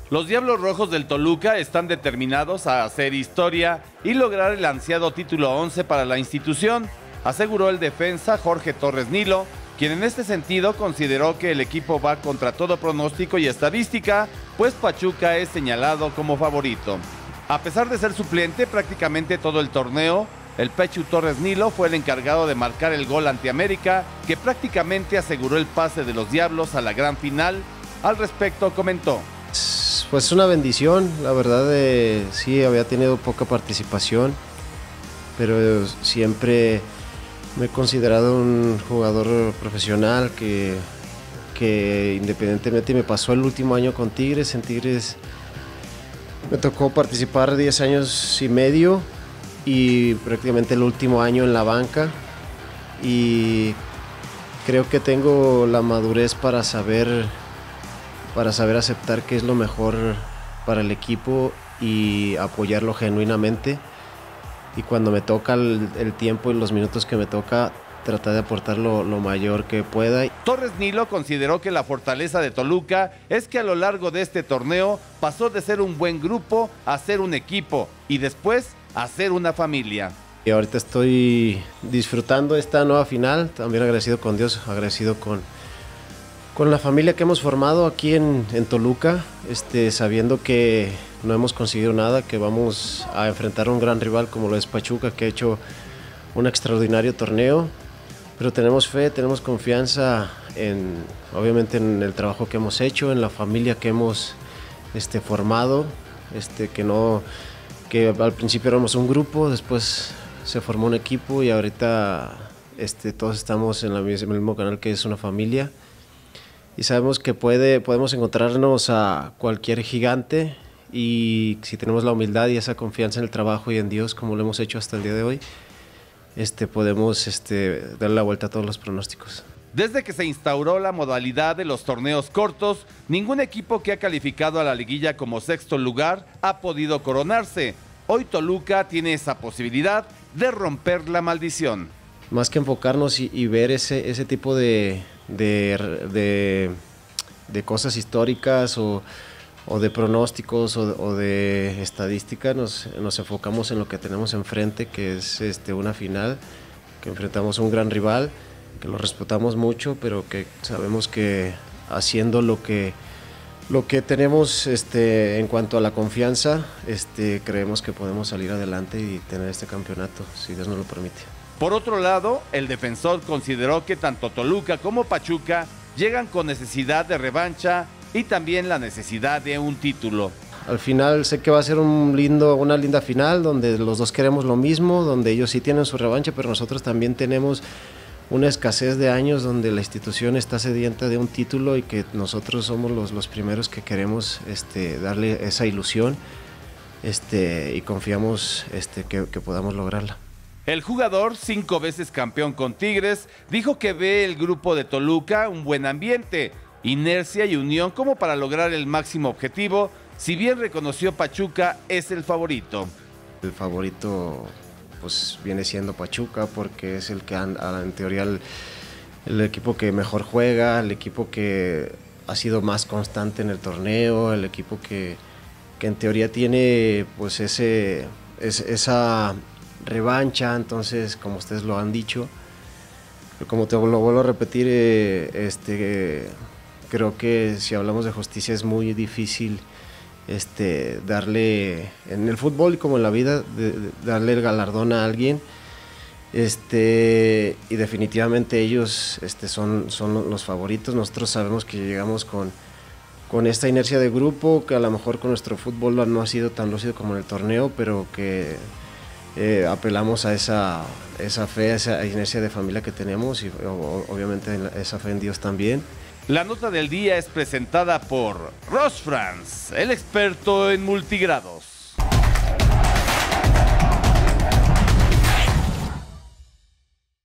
Los Diablos Rojos del Toluca están determinados a hacer historia y lograr el ansiado título 11 para la institución, aseguró el defensa Jorge Torres Nilo, quien en este sentido consideró que el equipo va contra todo pronóstico y estadística, pues Pachuca es señalado como favorito. A pesar de ser suplente prácticamente todo el torneo, el Pechu Torres Nilo fue el encargado de marcar el gol ante América, que prácticamente aseguró el pase de los Diablos a la gran final. Al respecto comentó: pues una bendición, la verdad, sí había tenido poca participación, pero siempre me he considerado un jugador profesional que independientemente me pasó el último año con Tigres. En Tigres me tocó participar 10 años y medio y prácticamente el último año en la banca, y creo que tengo la madurez para saber aceptar qué es lo mejor para el equipo y apoyarlo genuinamente. Y cuando me toca el tiempo y los minutos que me toca, tratar de aportar lo mayor que pueda. Torres Nilo consideró que la fortaleza de Toluca es que a lo largo de este torneo pasó de ser un buen grupo a ser un equipo y después a ser una familia. Y ahorita estoy disfrutando esta nueva final, también agradecido con Dios, agradecido con la familia que hemos formado aquí en Toluca, sabiendo que no hemos conseguido nada, que vamos a enfrentar a un gran rival como lo es Pachuca, que ha hecho un extraordinario torneo, pero tenemos fe, tenemos confianza obviamente en el trabajo que hemos hecho, en la familia que hemos formado, que al principio éramos un grupo, después se formó un equipo y ahorita todos estamos en el mismo canal, que es una familia. Y sabemos que podemos encontrarnos a cualquier gigante, y si tenemos la humildad y esa confianza en el trabajo y en Dios, como lo hemos hecho hasta el día de hoy, podemos darle la vuelta a todos los pronósticos. Desde que se instauró la modalidad de los torneos cortos, ningún equipo que ha calificado a la liguilla como sexto lugar ha podido coronarse. Hoy Toluca tiene esa posibilidad de romper la maldición. Más que enfocarnos y ver ese tipo de cosas históricas o de pronósticos o de estadística, nos enfocamos en lo que tenemos enfrente, que es una final, que enfrentamos a un gran rival, que lo respetamos mucho, pero que sabemos que haciendo lo que tenemos en cuanto a la confianza, creemos que podemos salir adelante y tener este campeonato, si Dios nos lo permite. Por otro lado, el defensor consideró que tanto Toluca como Pachuca llegan con necesidad de revancha y también la necesidad de un título. Al final sé que va a ser una linda final, donde los dos queremos lo mismo, donde ellos sí tienen su revancha, pero nosotros también tenemos una escasez de años donde la institución está sedienta de un título, y que nosotros somos los primeros que queremos darle esa ilusión, y confiamos que podamos lograrla. El jugador, 5 veces campeón con Tigres, dijo que ve el grupo de Toluca un buen ambiente, inercia y unión como para lograr el máximo objetivo, si bien reconoció Pachuca es el favorito. El favorito pues viene siendo Pachuca, porque es el que en teoría el equipo que mejor juega, el equipo que ha sido más constante en el torneo, el equipo que en teoría tiene pues esa revancha. Entonces, como ustedes lo han dicho, como te lo vuelvo a repetir, creo que si hablamos de justicia es muy difícil darle, en el fútbol y como en la vida, darle el galardón a alguien, y definitivamente ellos son los favoritos. Nosotros sabemos que llegamos con esta inercia de grupo, que a lo mejor con nuestro fútbol no ha sido tan lúcido como en el torneo, pero que apelamos a esa fe, a esa inercia de familia que tenemos, y obviamente esa fe en Dios también. La nota del día es presentada por Ross France, el experto en multigrados.